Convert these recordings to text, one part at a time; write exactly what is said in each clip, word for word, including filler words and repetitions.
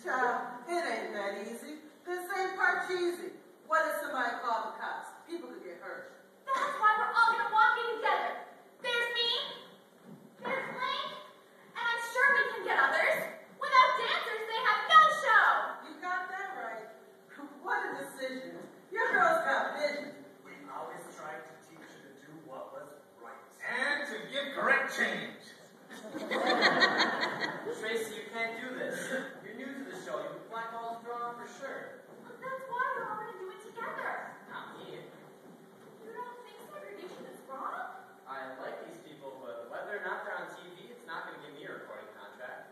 Child, it ain't that easy. This ain't part cheesy. What if somebody called the cops? People could get hurt. That's why we're all gonna walk in together. There's me, there's Link, and I'm sure we can get others. Without dancers, they have no show. You got that right. What a decision. Your girl's got vision. We always tried to teach you to do what was right. And to give correct change. Tracy, you can't do this. You're new to the show. You can black balls drawn for sure. But that's why we're all gonna do it together. Not me. You don't think segregation is wrong? I like these people, but whether or not they're on T V, it's not going to give me a recording contract.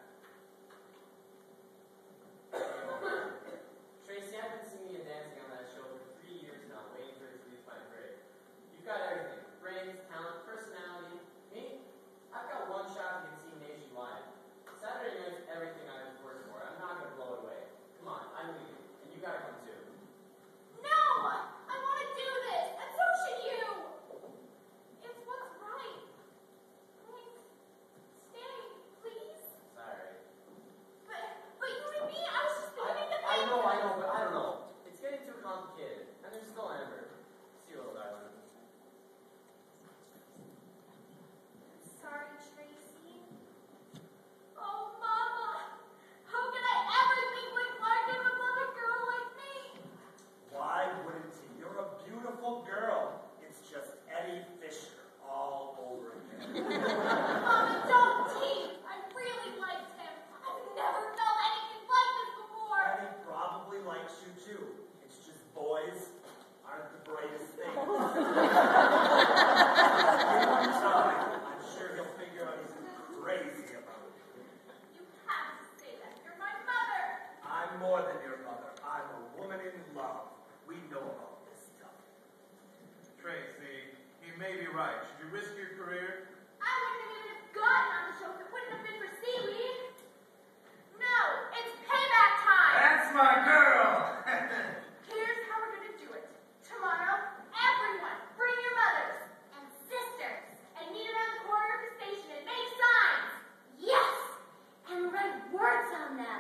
Tracy, I've been singing and dancing on that show for three years now, waiting for it to reach my grade. You've got everything. Brains, talent, personality. Me? I've got one shot to get seen nationwide. Saturday night's everything I was working for. I'm not going to blow it away. Come on, I'm leaving. And you got to come too. No! I want to do this, and so should you! It's what's right. Please, stay, please. Sorry. But, but you and me, I was just I, beginning to think. I know, I know, but I don't know. It's getting too complicated. And there's still Amber. See you, little darling. Sorry, Tracy. Oh, Mama! How could I ever think like Clark would love a girl like me? Why wouldn't he? You're a beautiful girl. It's just Eddie Fisher all over again. Mama, don't tease! I really liked him. I've never felt anything like this before. Eddie probably likes you too. It's just boys aren't the brightest things. Give him time. I'm sure he'll figure out he's crazy about it. You have to say that. You're my mother. I'm more than your mother. I'm a woman in love. We know about this stuff. Tracy, he may be right. Should you risk your career? I wouldn't have even gotten on the show if it wouldn't have been for seaweed. No, it's payback time. That's my girl! Here's how we're gonna do it. Tomorrow, everyone, bring your mothers and sisters and meet around the corner of the station and make signs. Yes, and write words on them.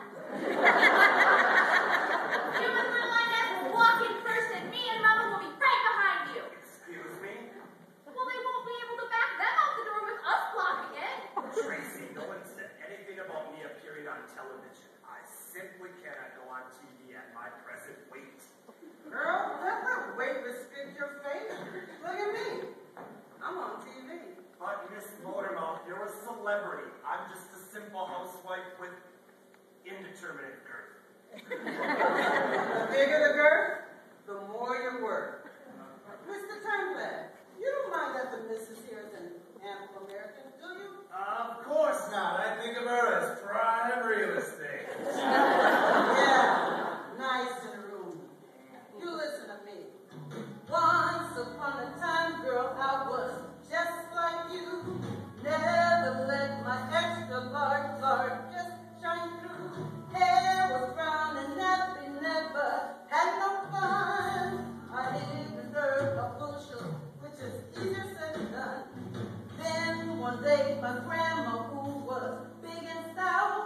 You and little Inez will walk in first, and me and Mama will be right behind you. Excuse me? Well, they won't be able to back them out the door with us blocking it. Tracy, no one said anything about me appearing on television. I simply cannot go on T V at my present weight. Girl, let that weight restrict your face. Look at me. I'm on T V. But Miss Motormouth, you're a celebrity. I'm just a simple housewife with indeterminate girth. The bigger the girth, the more you're worth. Mister Turnblad, you don't mind that the missus here is an Afro-American, do you? Of course not. I think of her as prime real estate. Yeah, nice and roomy. You listen to me. Once upon a time, girl, I was just like you. Never let my extra large large just shine through. Hair was brown and nappy, never had no fun. I didn't deserve a bushel, which is easier said than done. Then one day my grandma, who was big and stout,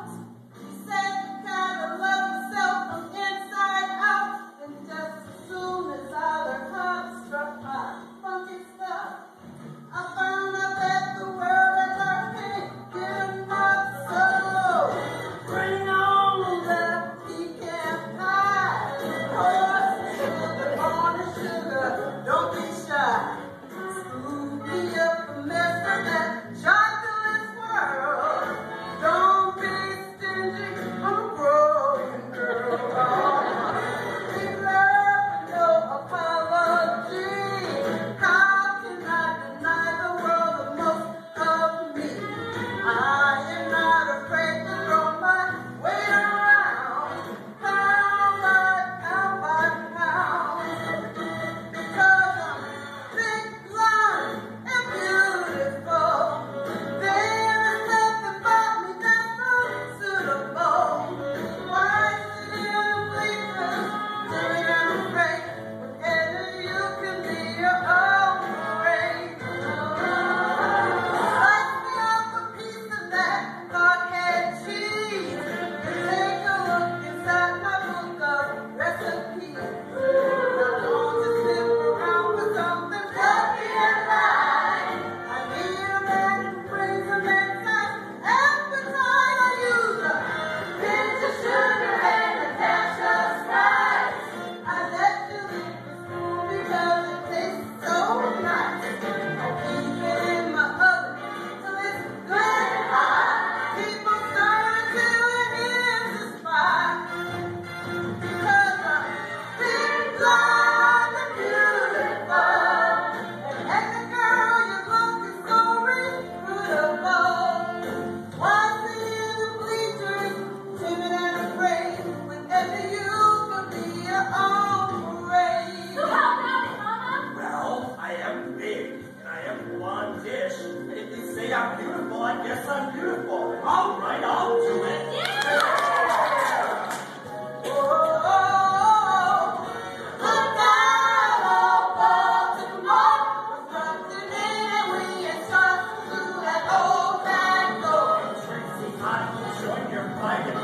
I get